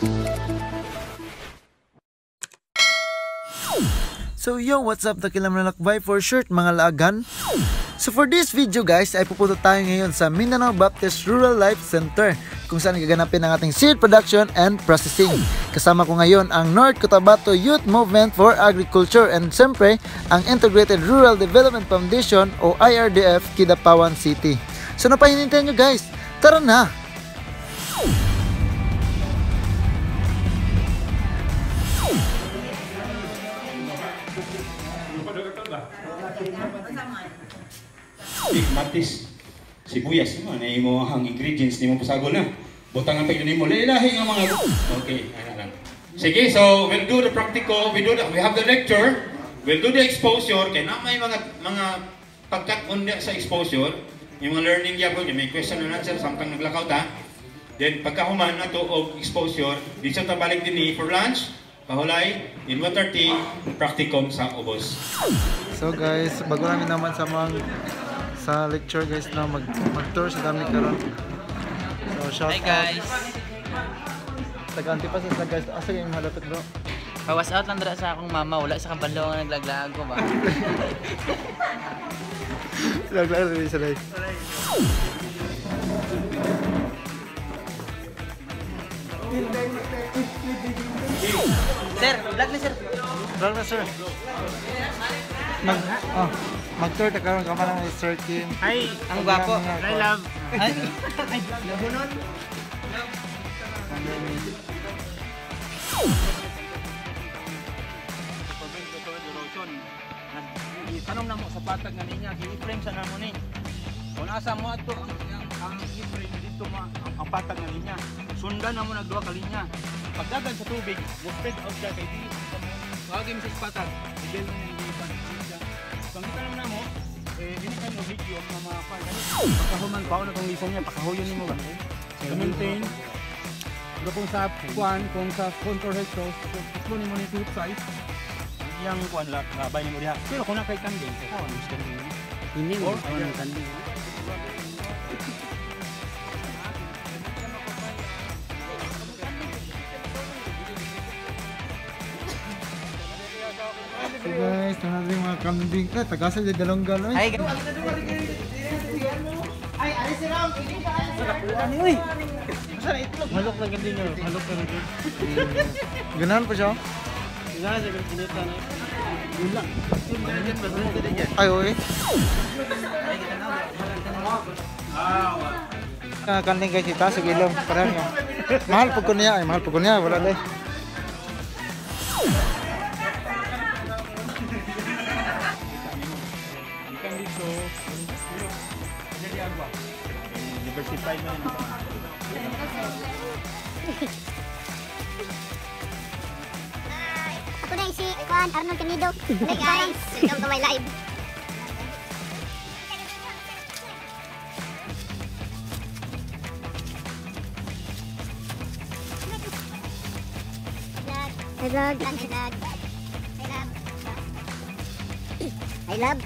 So yo, what's up, Dakilang Lakbay for short mga laagan. So for this video guys, ay pupunta tayo ngayon sa Mindanao Baptist Rural Life Center kung saan gaganapin ang ating seed production and processing. Kasama ko ngayon ang North Cotabato Youth Movement for Agriculture and siyempre ang Integrated Rural Development Foundation o IRDF Kidapawan City. So napahinintay nyo guys, tara na! Matis, sibuyas mo na imo ang ingredients nimo pasagol na. Butangan pa nimo lahi nga mga. Okay, ana lang. Sige, so we'll do the practical, we have the lecture, we'll do the exposure kay na may mga pagkat-on sa exposure, yung mga learning gyapon, may question and answer samtang naglakaw ta. Then pagkahuman nato og exposure, dito ta balik dinhi for lunch. Pahulay, in 1:30, practicum sa ubos. So guys, bago namin naman sa lecture guys na mag-tour sa dami karon. So shout out. Hi guys. Taga-Antipas sa guys. Asa yung malapit bro? Kawas out lang dira sa akong mama, wala sa kabanlaw nga naglaglaag ko ba. Laglag rin sa live. Sir, vlog na sir. Vlog na sir. Mag-tour ta karon ka man ng Sir Kim. Hi, Ang gwapo. I love. Ay, Labunon. Tanong na mo sa patag nga niya, gi-frame sa namo ni. Kung asa mo ato ang i-frame dito ang patag nga niya. Sundan na mo nagduha ka linya. Pagdagan sa tubig, mo spread out siya kay dili sa mo. Wagim sa patag, ibel mo yung gipan. So ang tanong na mo, dili ka mo video ng mga pan. Pagkahuman pa na tong lisan niya, pakahuyon nimo ba? To maintain kung sa kuan, kung sa contour head cross, kung nimo ni tip size, yang kuan labay nimo diha. Pero kung nakay kanding, so gusto nimo. Hindi mo ang kanding. So guys, tanong rin mga kambing. Tagasal yung dalawang gano'n. Hi. Ay, alis si Ram. Uy. Halok na ganding nyo. Halok na ganding. Ganahan pa siya? Ganahan siya ganding kinita na. Gula. Ay, oy. Kanding guys, ita sa gilom. Parang yan. Mahal po ko niya. Ay, mahal po ko niya. Wala lang. Ikan dito. Jadi agua. Diversify na yun. Ako na si Juan Arnold Canido. Hey guys, welcome to my live. Hey vlog. I love.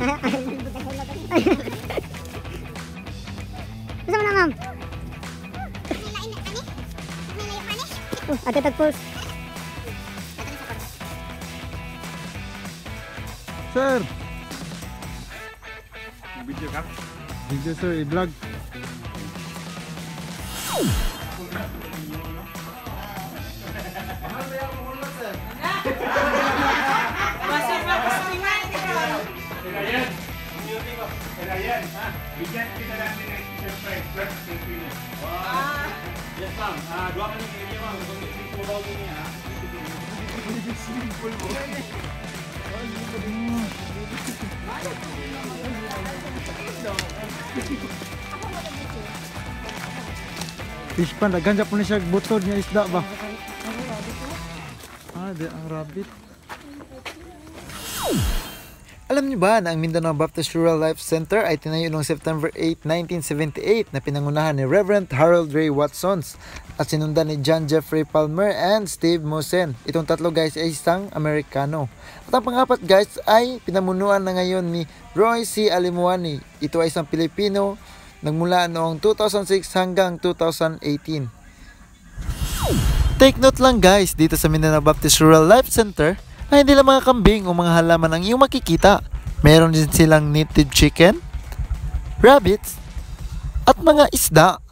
Gusto mo na ma'am? Ate tagpos. Sir! Video ka? Video sir, i-vlog. Bigyan kita namin ng surprise. Yes ma'am. Dua kali kaya ma'am. Kung bawa niya ha. Simple mo. Fish pan, naganja po na siya butod niya isda ba? Di ang rabbit. Alam niyo ba na ang Mindanao Baptist Rural Life Center ay tinayo noong September 8, 1978 na pinangunahan ni Reverend Harold Ray Watsons at sinundan ni John Jeffrey Palmer and Steve Mosen. Itong tatlo guys ay isang Amerikano. At ang pang-apat guys ay pinamunuan na ngayon ni Roy C. Alimuani. Ito ay isang Pilipino nagmula noong 2006 hanggang 2018. Take note lang guys, dito sa Mindanao Baptist Rural Life Center ay hindi lang mga kambing o mga halaman ang iyong makikita. Meron din silang native chicken, rabbits, at mga isda.